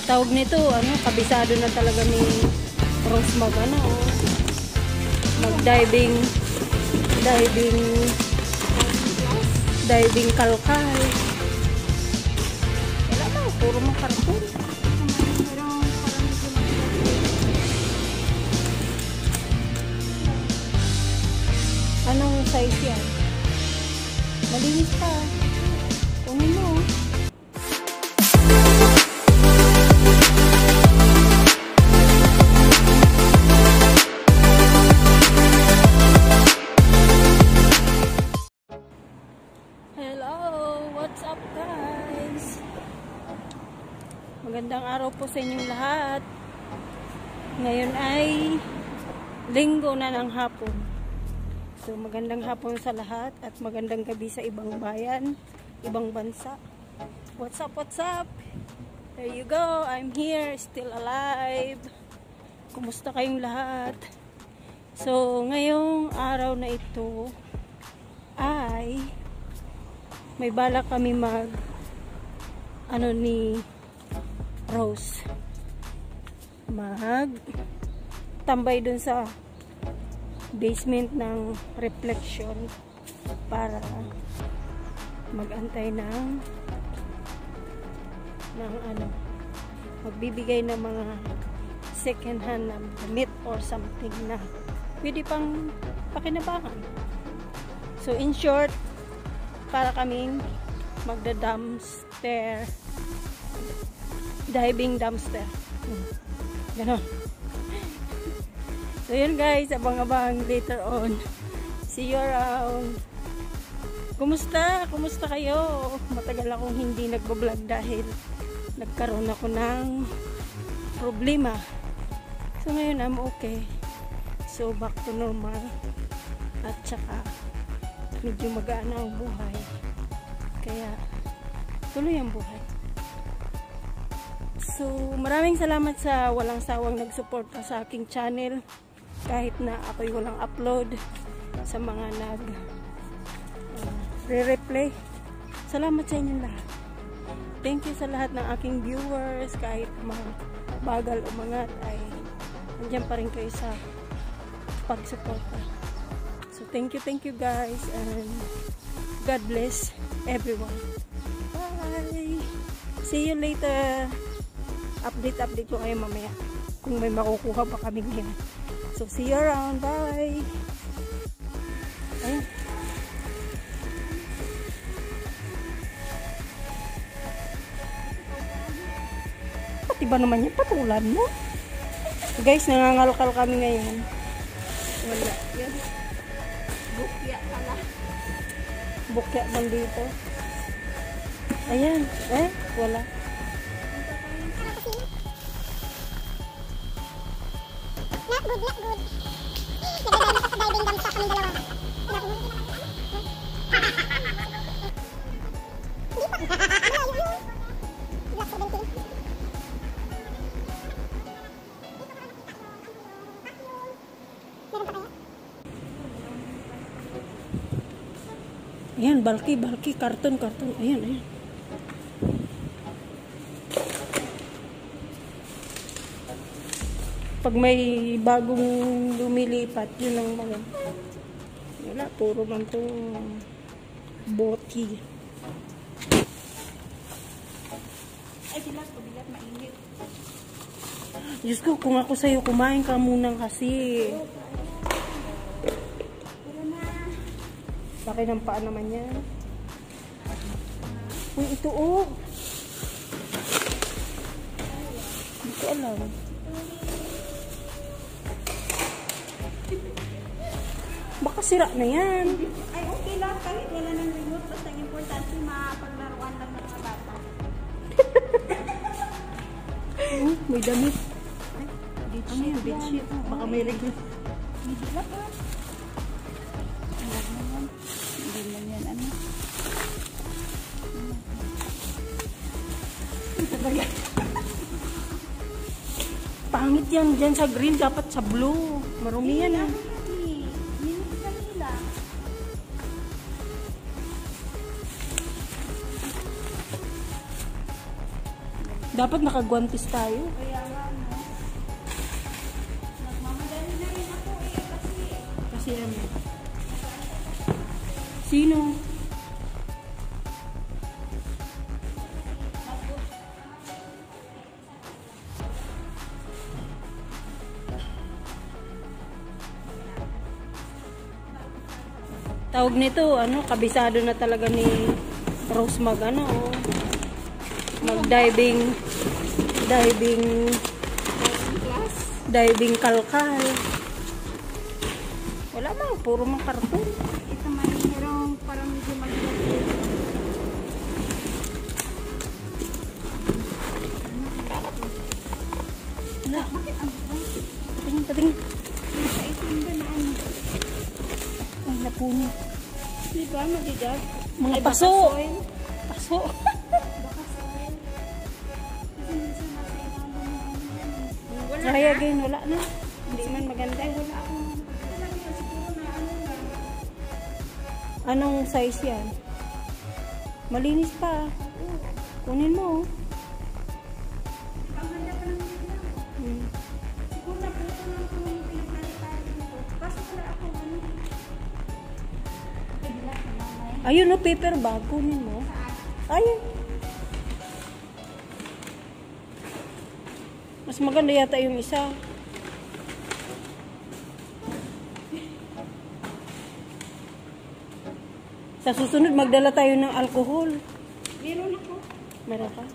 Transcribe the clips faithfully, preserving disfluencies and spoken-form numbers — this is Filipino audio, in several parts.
tawag nito, ano, kabisado na talaga ni Rose mag, ano, mag-diving, diving, diving kalkal. Wala ba, puro mga karton. Anong size yan? Malinis pa. Kunin mo. Magandang araw po sa inyong lahat. Ngayon ay linggo na ng hapon. So magandang hapon sa lahat at magandang gabi sa ibang bayan, ibang bansa. What's up, what's up? There you go, I'm here, still alive. Kumusta kayong lahat? So ngayong araw na ito ay may balak kami mag ano ni Rose mag tambay dun sa basement ng reflection para magantay ng ng ano magbibigay ng mga second hand na damit or something na pwede pang pakinabangan. So in short, para kaming magda-dumpster diving dumpster. Ganon. So yun guys, abang-abang later on. See you around. Kumusta? Kumusta kayo? Matagal akong hindi nagbo-vlog dahil nagkaroon ako ng problema. So ngayon I'm okay. So back to normal. At saka medyo magaan ang buhay. Kaya tuloy ang buhay. So, maraming salamat sa walang sawang nagsuporta sa aking channel kahit na ako'y walang upload, sa mga nag uh, re-replay. Salamat sa inyo lahat. Thank you sa lahat ng aking viewers kahit mabagal o mangat ay nandiyan pa rin kayo sa pagsuporta. So, thank you, thank you guys and God bless everyone. Bye! See you later! Update-update ko kayo mamaya kung may makukuha pa kami ngayon. So, see you around. Bye! Ayun. Pati ba naman yan? Patulan mo? Guys, nangangalkal kami ngayon. Wala. Yan. Bukya pala. Bukya man dito. Ayan. Eh, wala. Not good, not good. Nagdadali pa sa diving dumpster kami dalawa. Hindi pa. Malayo yun. Black seventeen. Meron pa kaya? Ayan, balki, balki. Karton, karton. Ayan, ayan. Pag may bagong lumilipat, yun ang mga wala, puro man to boki. Ay, bilat ko, bilat, mainit. Diyos ko, kung ako sa'yo, kumain ka muna kasi. Laki ng paa naman yan. Uy, ito oh. Hindi ko alam. Baka sira na yan. Ay, okay lang. Kahit wala ng remote. Basta ang importante, mapaglaruan lang ng mga bata. Oh, may damit. Ay, ano yan? Bedsheet. Baka may reglo. May dilap ah. Hindi lang yan. Ano? Pangit yan. Dyan sa green. Dapat sa blue. Marumi yan ah. Dapat nakagwantis tayo. Kaya nga, no? Nagmamadali na rin ako eh, kasi... Kasi ano? Sino? Tawag nito, ano, kabisado na talaga ni Rose mag, ano, mag-diving, diving, class. diving kalkal. Wala man, puro mang karton. Ito man, merong parang medyo mag-diving. Wala. Bakit ang Patingin, patingin. nasa itim ba na ano? Ay, napuno. Di ba, magigas? Mga Ay, baka paso. soil. Paso. Baka soil. Kasi minsan nasa ilalim ng ano. Wala Try na. again, wala na. Hindi man maganda. Ay, wala akong... Wala ko siguro na ano lang. Anong size yan? Malinis pa. Kunin mo. Ang ganda pa ng video. Hmm. Siguro na puto lang ito yung pinagkalitan dito. Kaso wala akong ano. Ay, wala ka mamay. Ayun, no, paper bag. Kunin mo. Ayun. Mas maganda yata yung isa. Sa susunod, magdala tayo ng alcohol. Meron ako. Meron ka?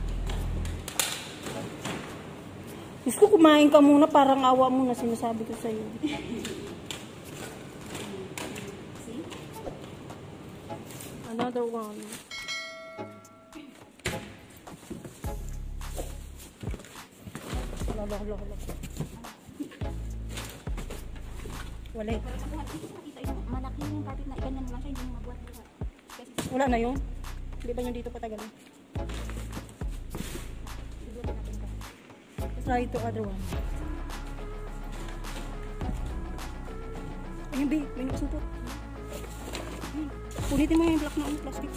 Gusto ko kumain ka muna, parang awa mo na sinasabi ko sa'yo. Another one. Hala, hala, hala. Wala eh. Malaki yung kapit na ganyan lang siya, hindi mo mabuhat buhat. Kasi Wala na yun? Hindi ba yung dito patagal? siguro natin ka. Try to other one. Ayun, B. May nakasupot. Punitin mo yung black na yung plastic.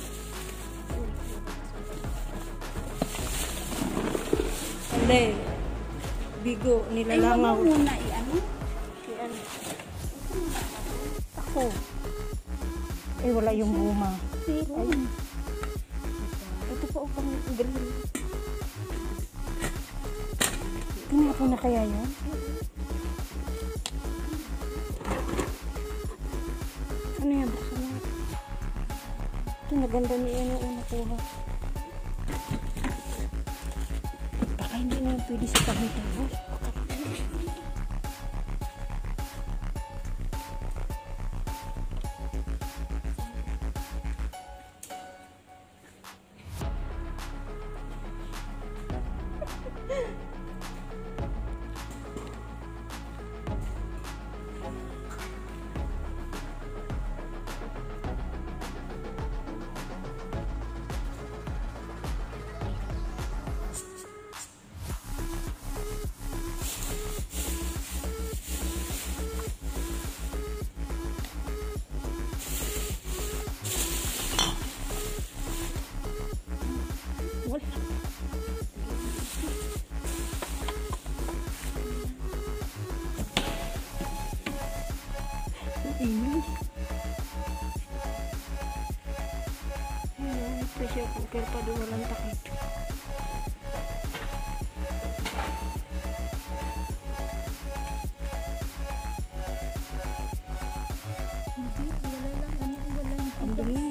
Hindi. Bigo, Ay, wag mo nilalangaw. muna i-ano. Yan. Ako. Eh, wala yung guma. Ayun. Ito pa upang galing. Tinapon na kaya yan? Ano yan? Buksan mo. Ito, naganda niya yung una nakuha. Baka hindi na pwede sa pagkita. Wala. Ingay. Ayan, pressure cooker pa doon, walang takip. Ang dumi.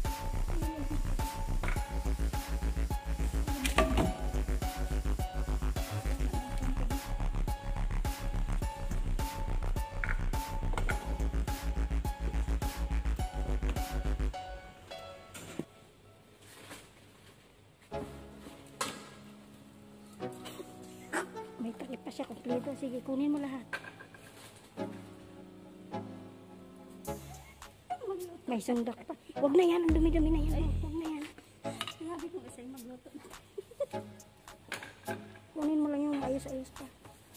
May takip pa siya kompleto. Sige, kunin mo lahat. May sundak pa. Huwag na yan. Ang dumi-dumi na yan. Huwag na yan. Sinabi ko kasi magluto. Kunin mo lang yung ayos-ayos pa.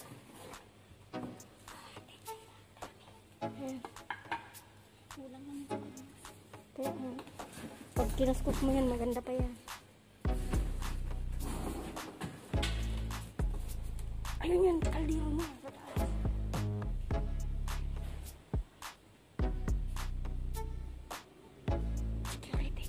Ayan. Kulang lang sa kanya. Kaya, uh, pag kinaskos mo yan, maganda pa yan. Ayun yun, kaldero niya. Sa taas. Security.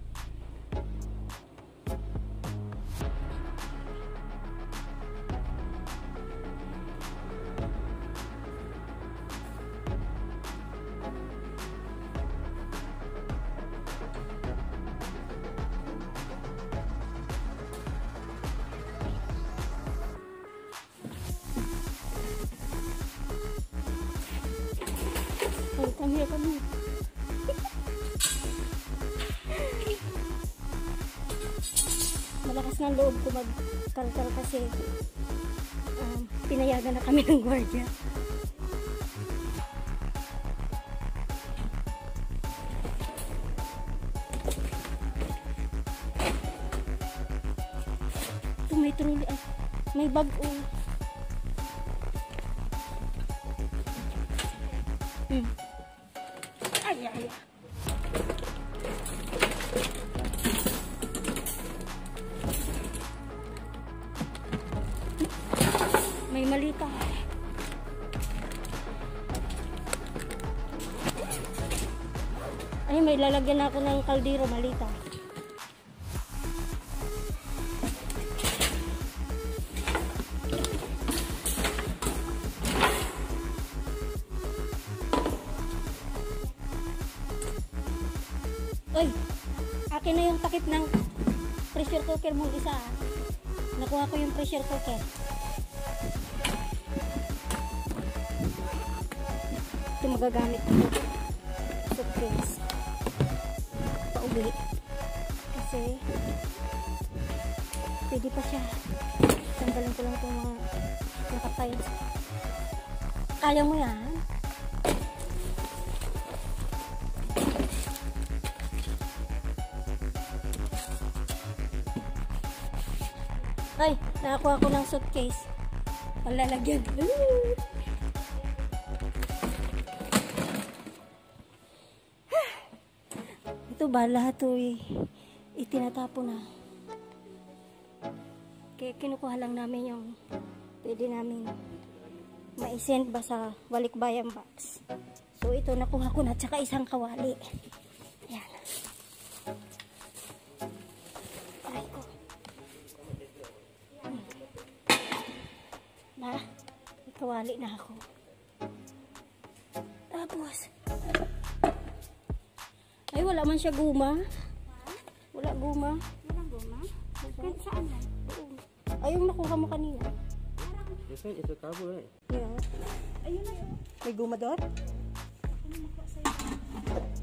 Oh, come here, come here. Malakas ng loob ko magkalkal kasi um, pinayagan na kami ng gwardiya. Ito may truly, ah, may bag oh. Hmm. Ay, ay, ay. May malita. Ay, may lalagyan ako ng kaldero, malita. Uy, akin na yung takip ng pressure cooker mong isa. Ah. Nakuha ko yung pressure cooker. Ito magagamit ko. Suitcase. Pauwi. Kasi pwede pa siya. Sandalin ko lang itong mga nakatiles. Kaya mo yan? Ay, nakakuha ko ng suitcase. Palalagyan. Ito ba, lahat ito eh, itinatapo na. Kaya kinukuha lang namin yung pwede namin ma-send ba sa Balikbayan box. So ito nakuha ko na, tsaka isang kawali. Ayan. Aray ko. Hmm. Na, may kawali na ako. Tapos, ay wala man siya guma. Wala guma. Walang goma? Kahit saan lang? Ay, yung nakuha mo kanina. Ito, ito tabo eh. Yeah. Ayun na yun. May guma doon? Ano nakuha sa'yo?